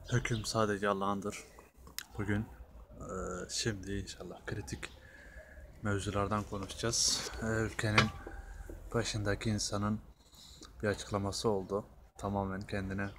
Hüküm sadece Allah'ındır. Bugün şimdi inşallah kritik mevzulardan konuşacağız. Ülkenin başındaki insanın bir açıklaması oldu. Tamamen kendine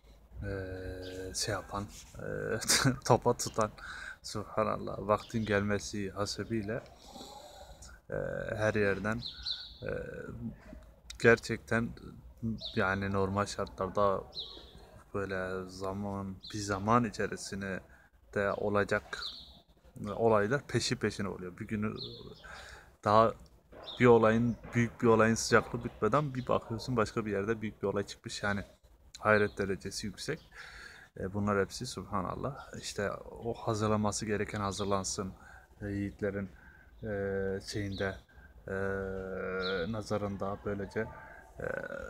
yapan, topa tutan, subhanallah, vaktin gelmesi hasebiyle e, her yerden e, gerçekten yani normal şartlarda böyle bir zaman içerisinde de olacak olaylar peşi peşine oluyor. Bir günü daha büyük bir olayın sıcaklığı bitmeden bir bakıyorsun başka bir yerde büyük bir olay çıkmış. Yani hayret derecesi yüksek. Bunlar hepsi subhanallah. İşte o hazırlanması gereken hazırlansın. Yiğitlerin şeyinde e, nazarında böylece e,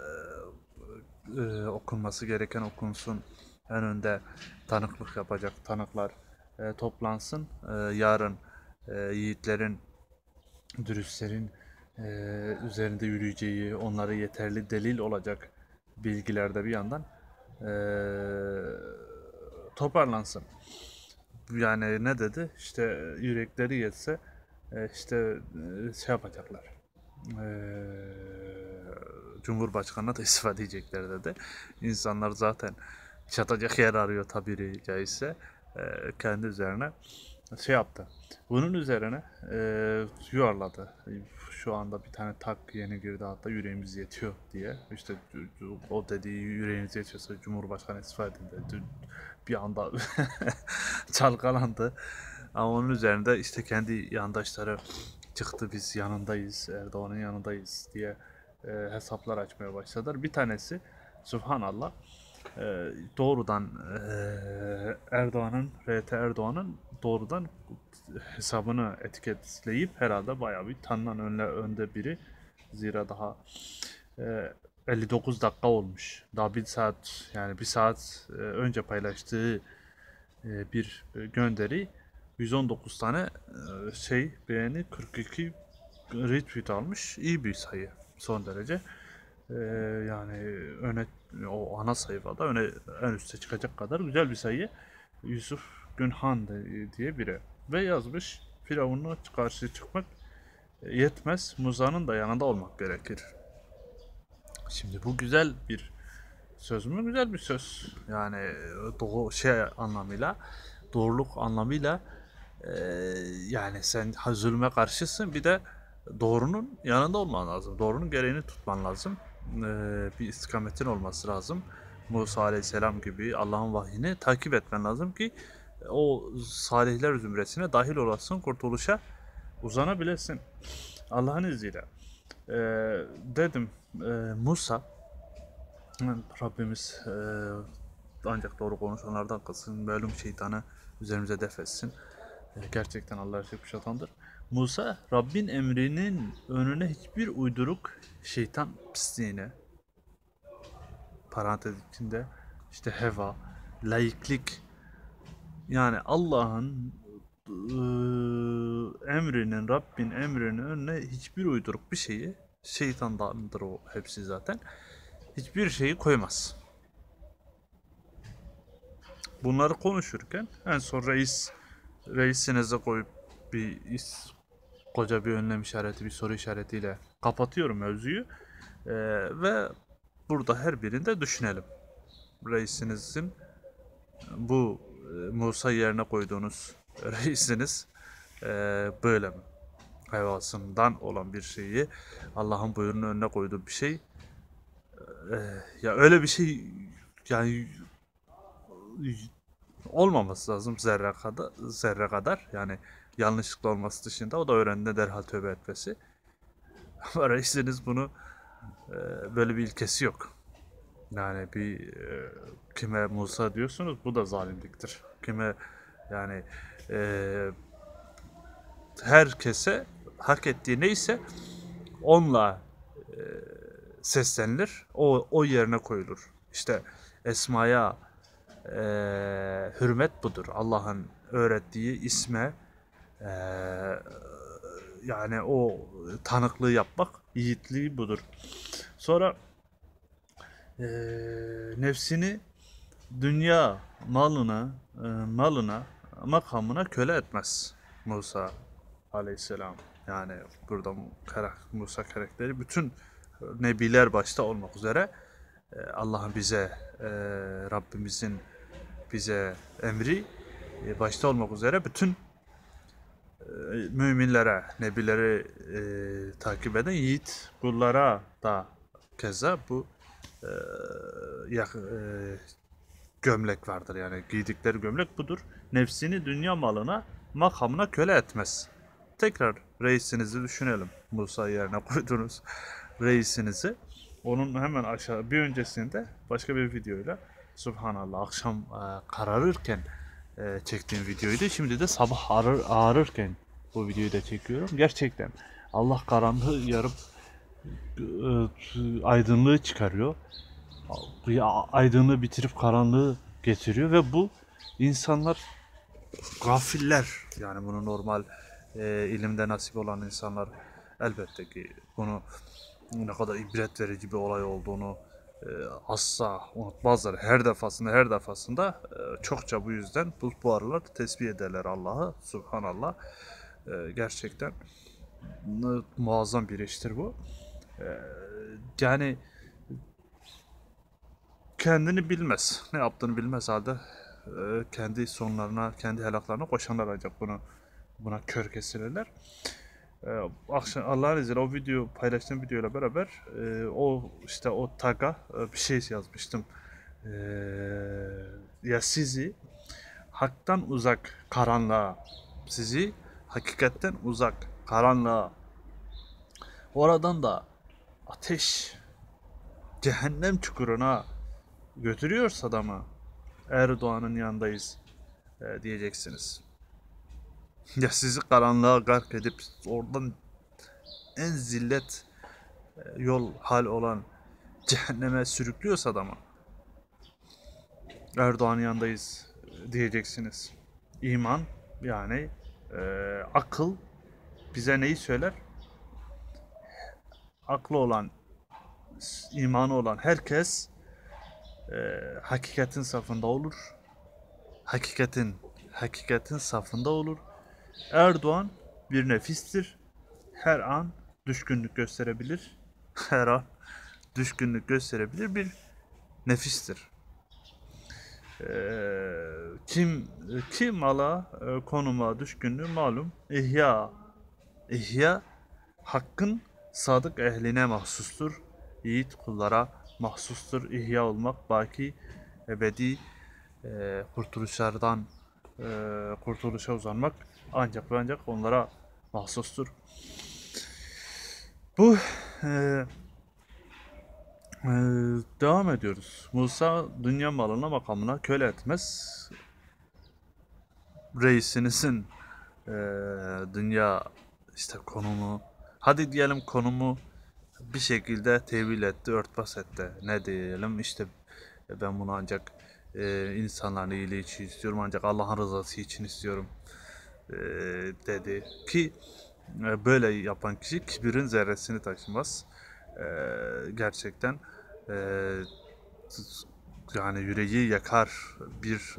okunması gereken okunsun. En önde tanıklık yapacak tanıklar toplansın. Yarın yiğitlerin, dürüstlerin üzerinde yürüyeceği, onlara yeterli delil olacak bilgilerde bir yandan e, toparlansın. Yani ne dedi? İşte yürekleri yetse işte yapacaklar. E, Cumhurbaşkanına da istifa diyecekler dedi. İnsanlar zaten çatacak yer arıyor tabiri caizse. Kendi üzerine yaptı. Bunun üzerine yuvarladı. Şu anda bir tane tak yeni girdi hatta yüreğimiz yetiyor diye. İşte o dediği yüreğiniz yetiyorsa Cumhurbaşkanı istifa edin dedi. Bir anda çalkalandı. Ama onun üzerinde işte kendi yandaşları çıktı, biz yanındayız, Erdoğan'ın yanındayız diye hesaplar açmaya başladılar. Bir tanesi subhanallah doğrudan RT Erdoğan'ın doğrudan hesabını etiketleyip herhalde bayağı bir tanınan önde biri. Zira daha 59 dakika olmuş. Daha bir saat, yani bir saat önce paylaştığı bir gönderi 119 tane beğeni, 42 retweet almış. İyi bir sayı son derece. Ee, Yani o ana sayfada en üste çıkacak kadar güzel bir sayı. Yusuf Günhan diye biri ve yazmış, Firavun'a karşı çıkmak yetmez, Musa'nın da yanında olmak gerekir. Şimdi bu güzel bir söz mü? Güzel bir söz. Yani anlamıyla, doğruluk anlamıyla e, yani sen zulme karşısın, bir de doğrunun yanında olman lazım. Doğrunun gereğini tutman lazım. Bir istikametin olması lazım. Musa Aleyhisselam gibi Allah'ın vahyini takip etmen lazım ki o salihler zümresine dahil olasın, kurtuluşa uzanabilesin. Allah'ın izniyle. Ee, Dedim Musa, Rabbimiz ancak doğru konuşanlardan kılsın, malum şeytanı üzerimize def etsin. Gerçekten Allah her şeyi kuşatandır. Musa, Rabbin emrinin önüne hiçbir uyduruk şeytan pisliğine, parantez içinde işte heva, laiklik, yani Allah'ın Rabbin emrinin önüne hiçbir uyduruk bir şeyi, şeytandandır o hepsi zaten, hiçbir şeyi koymaz. Bunları konuşurken en son reisinize koyup koca bir önlem işareti, bir soru işaretiyle kapatıyorum mevzuyu. Ve burada her birinde düşünelim. Reisinizin bu Musa yerine koyduğunuz reisiniz böyle mi? Hayvasından olan bir şeyi Allah'ın buyruğunun önüne koyduğu bir şey. Ya öyle bir şey yani olmaması lazım zerre kadar yani, yanlışlıkla olması dışında, o da öğrendiğinde derhal tövbe etmesi. Ama reisiniz bunu böyle bir ilkesi yok. Yani kime Musa diyorsunuz, bu da zalimliktir. Kime yani e, herkese hak ettiği neyse onunla seslenilir. O yerine koyulur. İşte esmaya hürmet budur. Allah'ın öğrettiği isme e, yani o tanıklığı yapmak, yiğitliği budur. Sonra nefsini dünya malına, makamına köle etmez Musa aleyhisselam. Yani burada Musa karakteri bütün nebiler başta olmak üzere Allah'ın bize, Rabbimizin bize emri başta olmak üzere bütün müminlere, nebileri takip eden yiğit kullara da keza bu e, gömlek vardır. Yani giydikleri gömlek budur. Nefsini dünya malına, makamına köle etmez. Tekrar reisinizi düşünelim. Musa yerine koyduğunuz reisinizi. Onun hemen aşağı bir öncesinde başka bir videoyla Subhanallah akşam kararırken çektiğim videoydu. Şimdi de sabah ağarırken bu videoyu da çekiyorum. Gerçekten Allah karanlığı yarıp aydınlığı çıkarıyor. Aydınlığı bitirip karanlığı getiriyor ve bu insanlar gafiller, yani bunu normal ilimde nasip olan insanlar elbette ki bunu ne kadar ibret verici bir olay olduğunu asla unutmazlar. Her defasında çokça bu yüzden bu aralar tesbih ederler Allah'ı. Subhanallah. Gerçekten muazzam bir iştir bu. E, Yani kendini bilmez. Ne yaptığını bilmez halde kendi sonlarına, kendi helaklarına koşanlar ancak buna kör kesilirler. Akşam Allah'ın izniyle o paylaştığım videoyla beraber o tag'a bir şey yazmıştım. E, Ya sizi haktan uzak karanlığa, sizi hakikatten uzak karanlığa, oradan da ateş, cehennem çukuruna götürüyorsa adamı, Erdoğan'ın yanındayız diyeceksiniz. Ya sizi karanlığa gark edip oradan en zillet yol hal olan cehenneme sürüklüyorsa adamı, Erdoğan'ın yanındayız diyeceksiniz. İman, yani akıl bize neyi söyler? Aklı olan, imanı olan herkes hakikatin safında olur. Hakikatin safında olur. Erdoğan bir nefistir. Her an düşkünlük gösterebilir. Her an düşkünlük gösterebilir bir nefistir. Kim mala, konuma düşkünlüğü malum. İhya hakkın sadık ehline mahsustur. Yiğit kullara mahsustur. İhya olmak, baki, ebedi kurtuluşlardan kurtuluşa uzanmak ancak ve ancak onlara mahsustur. Bu e, e, devam ediyoruz. Musa dünya malına, makamına köle etmez. Reisinizin dünya işte konumu, hadi diyelim konumu bir şekilde tevil etti, örtbas etti. Ne diyelim işte ben bunu ancak insanların iyiliği için istiyorum, ancak Allah'ın rızası için istiyorum dedi ki böyle yapan kişi kibirin zerresini taşımaz. Gerçekten e, yani yüreği yakar bir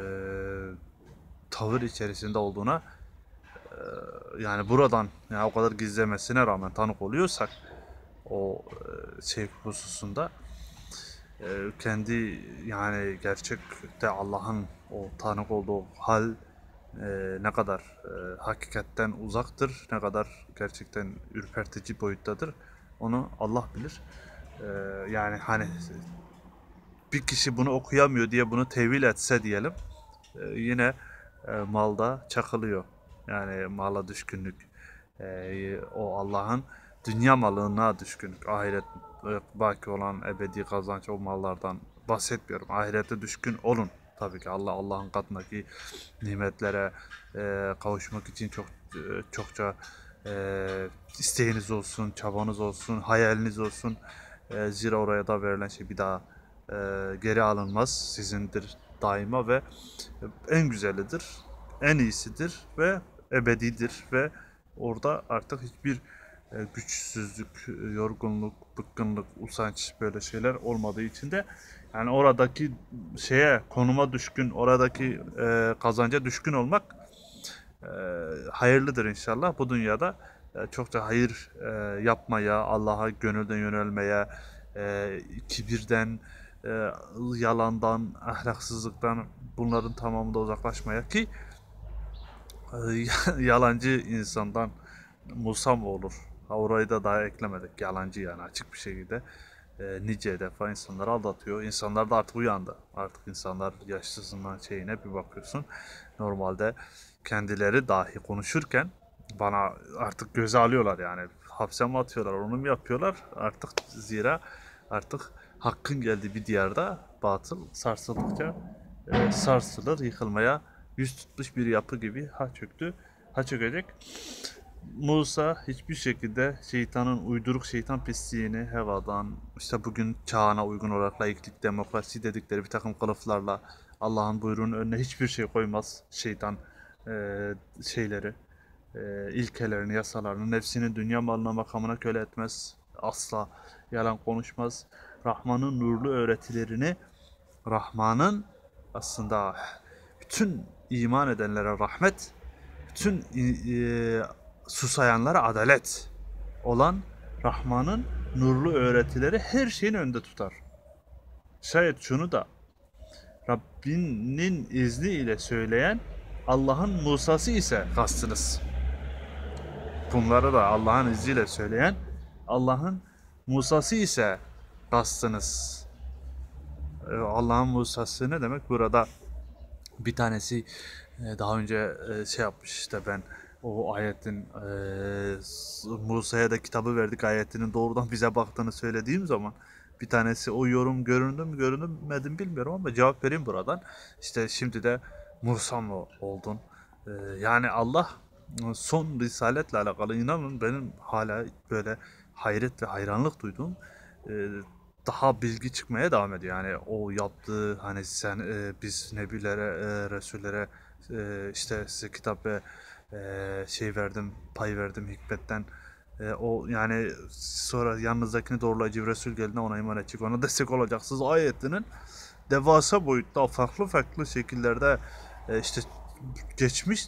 tavır içerisinde olduğuna, yani buradan, yani o kadar gizlemesine rağmen tanık oluyorsak o şey hususunda kendi, yani gerçekte Allah'ın o tanık olduğu hal ne kadar hakikatten uzaktır, ne kadar gerçekten ürpertici boyuttadır, onu Allah bilir. Yani hani bir kişi bunu okuyamıyor diye bunu tevil etse diyelim, yine malda çakılıyor. Yani mala düşkünlük, o Allah'ın dünya malına düşkünlük, ahiret baki olan ebedi kazanç o mallardan bahsetmiyorum. Ahirete düşkün olun. Tabii ki Allah'ın katındaki nimetlere kavuşmak için çokça isteğiniz olsun, çabanız olsun, hayaliniz olsun. Zira oraya da verilen şey bir daha geri alınmaz. Sizindir daima ve en güzelidir, en iyisidir ve ebedidir ve orada artık hiçbir güçsüzlük, yorgunluk, bıkkınlık, usanç böyle şeyler olmadığı için de Yani oradaki şeye, konuma düşkün, oradaki kazanca düşkün olmak e, hayırlıdır inşallah bu dünyada. Çokça hayır yapmaya, Allah'a gönülden yönelmeye, kibirden, e, yalandan, ahlaksızlıktan, bunların tamamında uzaklaşmaya ki yalancı insandan Musa mı olur? Ha, orayı da daha eklemedik. Yalancı yani açık bir şekilde nice defa insanları aldatıyor. İnsanlar da artık uyandı. Artık insanlar yaşlısından şeyine bir bakıyorsun. Normalde kendileri dahi konuşurken bana artık göze alıyorlar yani. Hapse mi atıyorlar, onu mu yapıyorlar? Artık zira artık hakkın geldiği bir diyarda batıl sarsıldıkça sarsılır, yıkılmaya yüz tutmuş bir yapı gibi ha çöktü, ha çökecek. Musa hiçbir şekilde şeytanın uyduruk şeytan pisliğini hevadan işte bugün çağına uygun olarak laiklik, demokrasi dedikleri bir takım kılıflarla Allah'ın buyruğunun önüne hiçbir şey koymaz. Şeytan şeyleri, ilkelerini, yasalarını, nefsini dünya malına makamına köle etmez. Asla yalan konuşmaz. Rahman'ın nurlu öğretilerini, Rahman'ın aslında bütün iman edenlere rahmet, bütün susayanlara adalet olan Rahman'ın nurlu öğretileri her şeyin önünde tutar. Şayet şunu da Rabbinin izniyle söyleyen Allah'ın Musa'sı ise kastınız. Bunları da Allah'ın izniyle söyleyen Allah'ın Musa'sı ise kastınız. Allah'ın Musa'sı ne demek? Burada bir tanesi daha önce şey yapmış işte ben o ayetin Musa'ya da kitabı verdik ayetinin doğrudan bize baktığını söylediğim zaman bir tanesi o yorum göründü mü görünmedi mi bilmiyorum ama cevap vereyim buradan. İşte şimdi de Musa mı oldun? Yani Allah son risaletle alakalı inanın benim hala böyle hayret ve hayranlık duyduğum e, daha bilgi çıkmaya devam ediyor. Yani o yaptığı hani sen biz nebilere, resullere işte size kitap ve şey verdim, pay verdim hikmetten. O yani sonra yanınızdakini doğrulayıcı bir Resul geldiğinde ona iman edecek, ona destek olacaksınız. Ayetinin devasa boyutta farklı farklı şekillerde işte geçmiş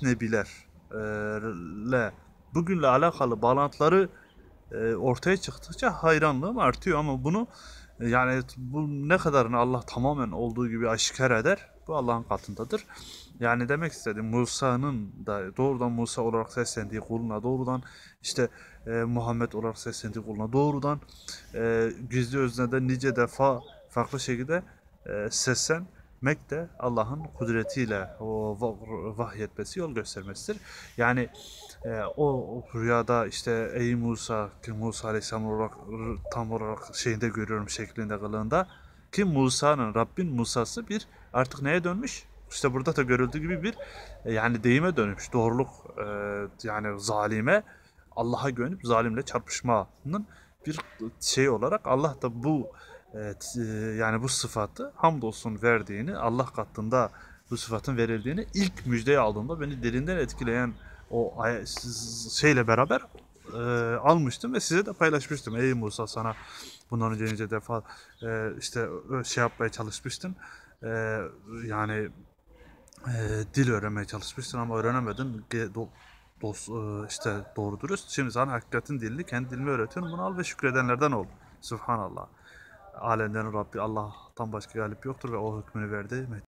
nebilerle bugünle alakalı bağlantıları ortaya çıktıkça hayranlığım artıyor ama bunu yani bu ne kadarını Allah tamamen olduğu gibi aşikar eder. Bu Allah'ın katındadır. Yani demek istediğim Musa'nın da doğrudan Musa olarak seslendiği kuluna, doğrudan işte Muhammed olarak seslendiği kuluna, doğrudan gizli öznede nice defa farklı şekilde seslenmek de Allah'ın kudretiyle o vahyetmesi, yol göstermesidir. Yani o rüyada işte ey Musa ki Musa Aleyhisselam olarak tam olarak şeyinde görüyorum şeklinde kılığında ki Musa'nın Rabbin Musa'sı bir artık neye dönmüş? İşte burada da görüldüğü gibi bir yani deyime dönmüş. Doğruluk yani zalime Allah'a güvenip zalimle çarpışmanın bir şey olarak Allah da bu yani bu sıfatı hamdolsun verdiğini Allah katında bu sıfatın verildiğini ilk müjdeyi aldığımda beni derinden etkileyen o şeyle beraber almıştım ve size de paylaşmıştım. Ey Musa sana bundan önce nice defa işte şey yapmaya çalışmıştın. E, yani dil öğrenmeye çalışmıştın ama öğrenemedin. İşte doğru dürüst. Şimdi sana hakikatin dilini kendi dilimi öğretiyorum. Bunu al ve şükredenlerden ol. Subhanallah. Alemlerin Rabbi Allah'tan başka galip yoktur ve o hükmünü verdi.